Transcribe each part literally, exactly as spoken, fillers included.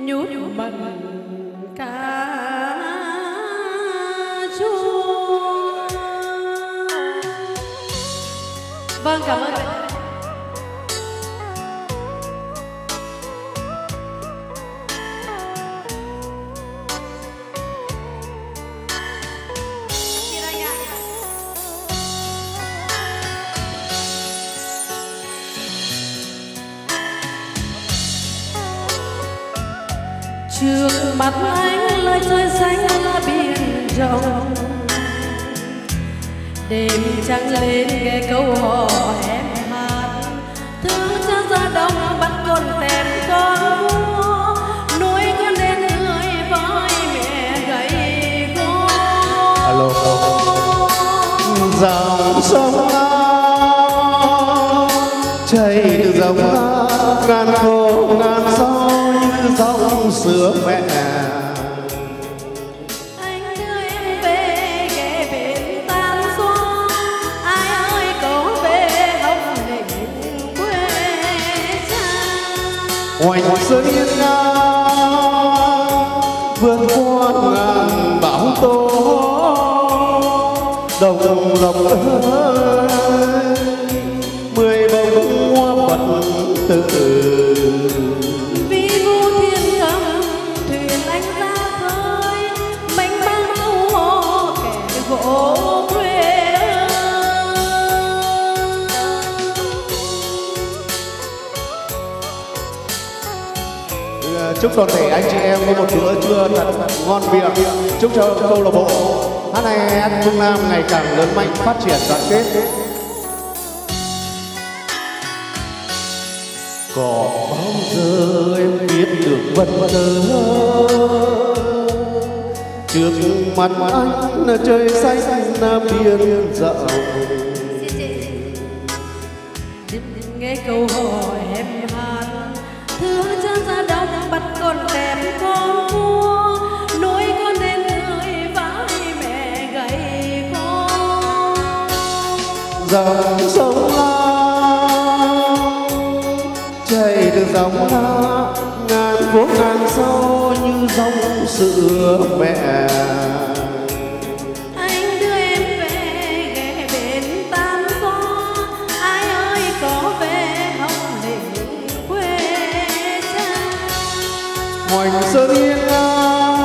nhút mặn cá chua. Vâng, cảm ơn. Trước mặt anh lời trời xanh là biển rộng, đêm trăng lên nghe câu hò em hát. Thứ cha ra đông bắt con tèm con mua, nuôi con đến người với mẹ gầy gò. Alo, dòng sông chảy từ dòng ngàn khổ ngàn sâu như dòng sữa mẹ. Anh đưa em về ghé bên tan xóa, ai ơi có về hồng lĩnh quê cha. Hoành sơn yên nga vượt qua ngàn bão tố, đồng lộc ơi mười bông hoa bật từ. Vì vô thiên cầm thuyền anh ra khơi, mênh mang câu hò kẻ gỗ quê. Chúc toàn thể anh chị em có một bữa trưa thật ngon miệng. Chúc cho câu lạc bộ hát hay hát Phương Nam ngày càng lớn mạnh, phát triển đoàn kết. Có bao giờ em biết được vật thơ trước mặt anh là trời xanh là biển rộng. Nghe câu hò em hát, thưa cha ra đông bắt con tèm con mua, nuôi con đến người với mẹ gầy gò. Dòng sông chảy từ dòng lá ngàn phố ngàn sâu như dòng sữa mẹ. Anh đưa em về ghé bên tan gió, ai ơi có về hồng lĩnh quê cha. Hoành sơn yên nga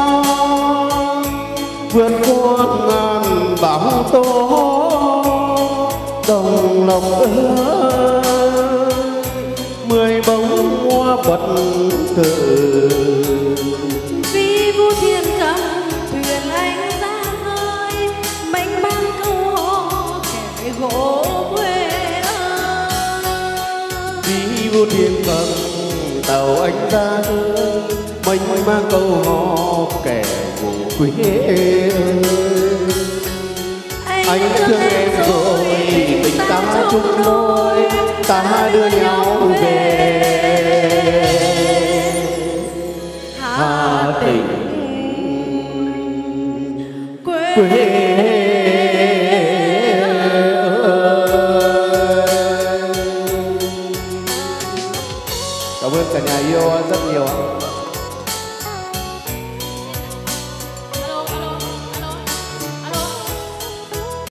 vượt qua ngàn bão tố, đồng lộc ơi mười bông hoa bật từ. Vì vu thiên cầm thuyền anh ra khơi, mênh mang câu hò kẻ gỗ quê ơi. Vì vô thiên cầm tàu anh ra khơi, mênh mang câu hò kẻ gỗ quê ơi. Anh thương em rồi tình ta chung đôi, ta đưa nhau